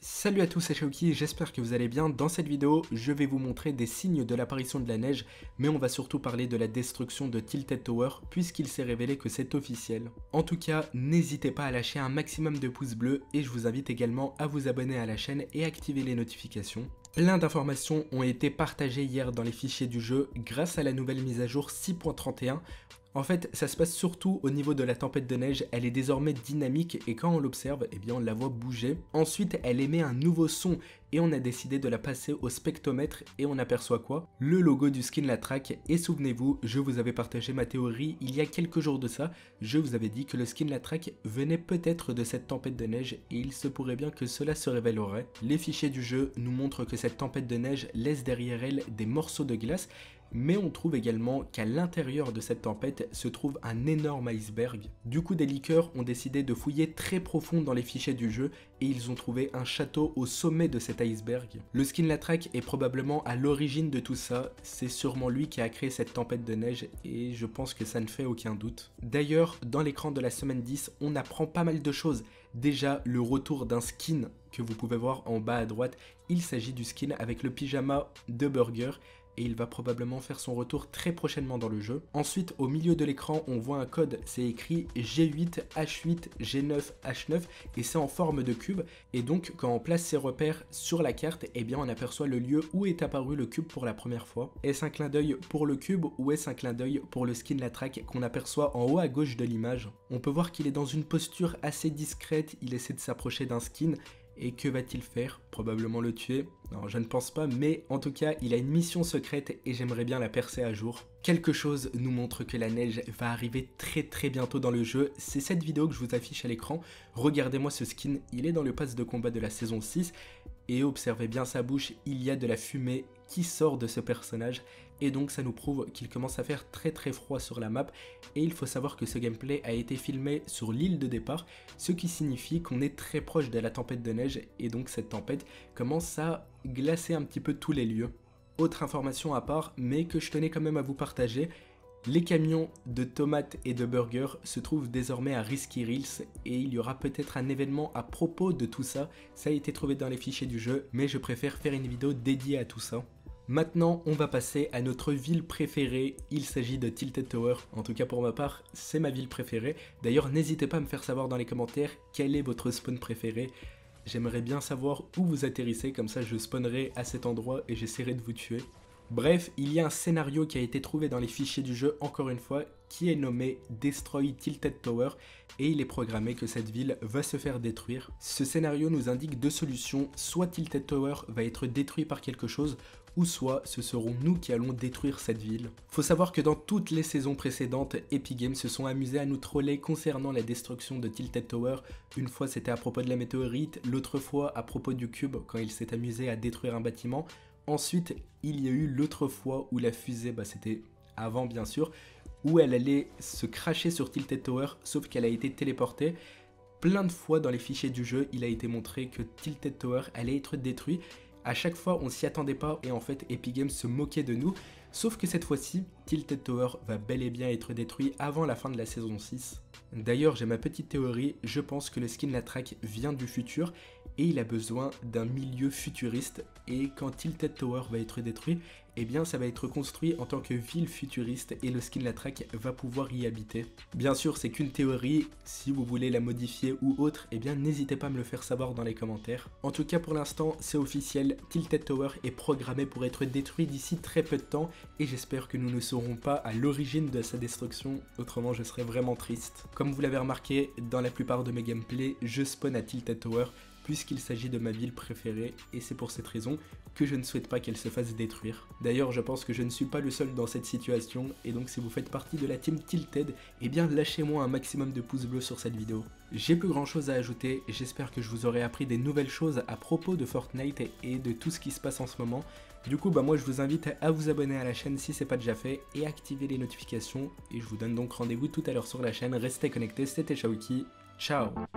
Salut à tous, c'est Shaoki, j'espère que vous allez bien. Dans cette vidéo, je vais vous montrer des signes de l'apparition de la neige, mais on va surtout parler de la destruction de Tilted Tower, puisqu'il s'est révélé que c'est officiel. En tout cas, n'hésitez pas à lâcher un maximum de pouces bleus, et je vous invite également à vous abonner à la chaîne et activer les notifications. Plein d'informations ont été partagées hier dans les fichiers du jeu grâce à la nouvelle mise à jour 6.31. En fait, ça se passe surtout au niveau de la tempête de neige, elle est désormais dynamique et quand on l'observe, eh bien on la voit bouger. Ensuite, elle émet un nouveau son et on a décidé de la passer au spectromètre et on aperçoit quoi? Le logo du skin la track. Et souvenez-vous, je vous avais partagé ma théorie il y a quelques jours de ça. Je vous avais dit que le skin la track venait peut-être de cette tempête de neige et il se pourrait bien que cela se révélerait. Les fichiers du jeu nous montrent que cette tempête de neige laisse derrière elle des morceaux de glace. Mais on trouve également qu'à l'intérieur de cette tempête se trouve un énorme iceberg. Du coup, des leakers ont décidé de fouiller très profond dans les fichiers du jeu et ils ont trouvé un château au sommet de cet iceberg. Le skin la track est probablement à l'origine de tout ça, c'est sûrement lui qui a créé cette tempête de neige et je pense que ça ne fait aucun doute. D'ailleurs, dans l'écran de la semaine 10, on apprend pas mal de choses. Déjà, le retour d'un skin que vous pouvez voir en bas à droite, il s'agit du skin avec le pyjama de Burger. Et il va probablement faire son retour très prochainement dans le jeu. Ensuite, au milieu de l'écran, on voit un code, c'est écrit G8, H8, G9, H9, et c'est en forme de cube. Et donc, quand on place ces repères sur la carte, eh bien on aperçoit le lieu où est apparu le cube pour la première fois. Est-ce un clin d'œil pour le cube ou est-ce un clin d'œil pour le skin la track qu'on aperçoit en haut à gauche de l'image? On peut voir qu'il est dans une posture assez discrète, il essaie de s'approcher d'un skin. Et que va-t-il faire? Probablement le tuer? Non, je ne pense pas, mais en tout cas, il a une mission secrète et j'aimerais bien la percer à jour. Quelque chose nous montre que la neige va arriver très bientôt dans le jeu. C'est cette vidéo que je vous affiche à l'écran. Regardez-moi ce skin, il est dans le pass de combat de la saison 6. Et observez bien sa bouche, il y a de la fumée qui sort de ce personnage. Et donc ça nous prouve qu'il commence à faire très froid sur la map. Et il faut savoir que ce gameplay a été filmé sur l'île de départ, ce qui signifie qu'on est très proche de la tempête de neige. Et donc cette tempête commence à glacer un petit peu tous les lieux. Autre information à part, mais que je tenais quand même à vous partager. Les camions de tomates et de burgers se trouvent désormais à Risky Reels et il y aura peut-être un événement à propos de tout ça. Ça a été trouvé dans les fichiers du jeu, mais je préfère faire une vidéo dédiée à tout ça. Maintenant, on va passer à notre ville préférée. Il s'agit de Tilted Tower. En tout cas, pour ma part, c'est ma ville préférée. D'ailleurs, n'hésitez pas à me faire savoir dans les commentaires quel est votre spawn préféré. J'aimerais bien savoir où vous atterrissez, comme ça je spawnerai à cet endroit et j'essaierai de vous tuer. Bref, il y a un scénario qui a été trouvé dans les fichiers du jeu, encore une fois, qui est nommé Destroy Tilted Tower et il est programmé que cette ville va se faire détruire. Ce scénario nous indique deux solutions, soit Tilted Tower va être détruit par quelque chose, ou soit ce seront nous qui allons détruire cette ville. Faut savoir que dans toutes les saisons précédentes, Epic Games se sont amusés à nous troller concernant la destruction de Tilted Tower. Une fois c'était à propos de la météorite, l'autre fois à propos du cube quand il s'est amusé à détruire un bâtiment. Ensuite, il y a eu l'autre fois où la fusée, c'était avant bien sûr, où elle allait se cracher sur Tilted Tower, sauf qu'elle a été téléportée. Plein de fois dans les fichiers du jeu, il a été montré que Tilted Tower allait être détruit. À chaque fois, on s'y attendait pas et en fait, Epic Games se moquait de nous. Sauf que cette fois-ci, Tilted Tower va bel et bien être détruit avant la fin de la saison 6. D'ailleurs, j'ai ma petite théorie, je pense que le skin la track vient du futur et il a besoin d'un milieu futuriste et quand Tilted Tower va être détruit, eh bien ça va être construit en tant que ville futuriste et le skin la track va pouvoir y habiter. Bien sûr, c'est qu'une théorie, si vous voulez la modifier ou autre, eh bien n'hésitez pas à me le faire savoir dans les commentaires. En tout cas pour l'instant, c'est officiel, Tilted Tower est programmé pour être détruit d'ici très peu de temps et j'espère que nous ne serons pas à l'origine de sa destruction, autrement je serais vraiment triste. Comme vous l'avez remarqué, dans la plupart de mes gameplays, je spawn à Tilted Tower puisqu'il s'agit de ma ville préférée et c'est pour cette raison que je ne souhaite pas qu'elle se fasse détruire. D'ailleurs, je pense que je ne suis pas le seul dans cette situation et donc si vous faites partie de la team Tilted, eh bien lâchez-moi un maximum de pouces bleus sur cette vidéo. J'ai plus grand chose à ajouter, j'espère que je vous aurai appris des nouvelles choses à propos de Fortnite et de tout ce qui se passe en ce moment. Du coup, moi je vous invite à vous abonner à la chaîne si c'est pas déjà fait et activer les notifications et je vous donne donc rendez-vous tout à l'heure sur la chaîne. Restez connectés, c'était Shaoki, ciao.